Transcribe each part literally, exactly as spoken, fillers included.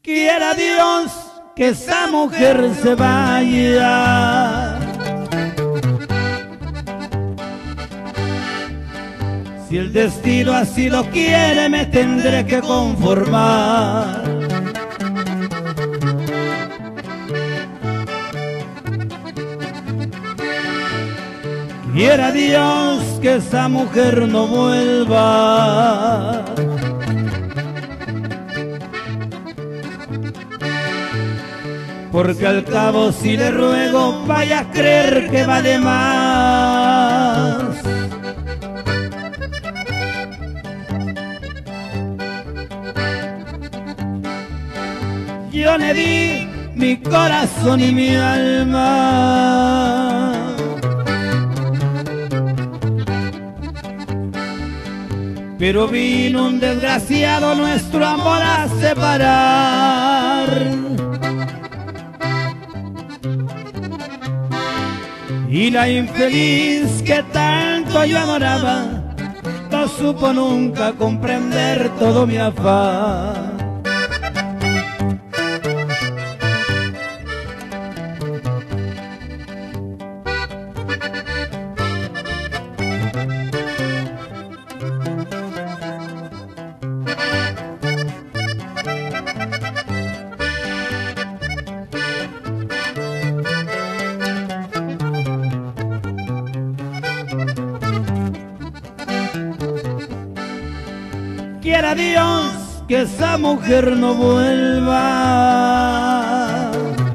Quiera Dios que esa mujer se vaya. Si el destino así lo quiere, me tendré que conformar. Quiera Dios que esa mujer no vuelva. Porque al cabo si le ruego, vaya a creer que vale más. Yo le di mi corazón y mi alma, pero vino un desgraciado nuestro amor a separar. Y la infeliz que tanto yo adoraba no supo nunca comprender todo mi afán. Quiera Dios que esa mujer no vuelva.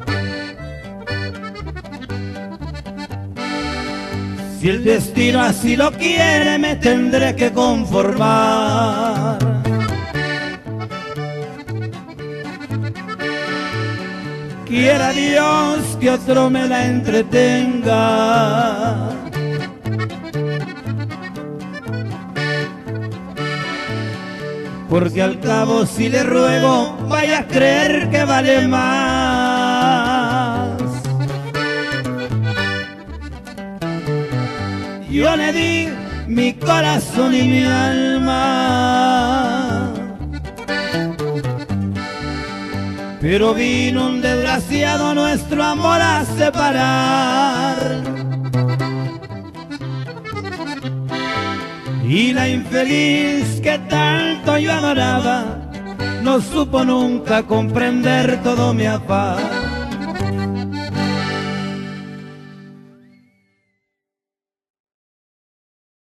Si el destino así lo quiere, me tendré que conformar. Quiera Dios que otro me la entretenga. Porque al cabo si le ruego, vaya a creer que vale más. Yo le di mi corazón y mi alma, pero vino un desgraciado nuestro amor a separar. Y la infeliz que tanto yo adoraba no supo nunca comprender todo mi afán.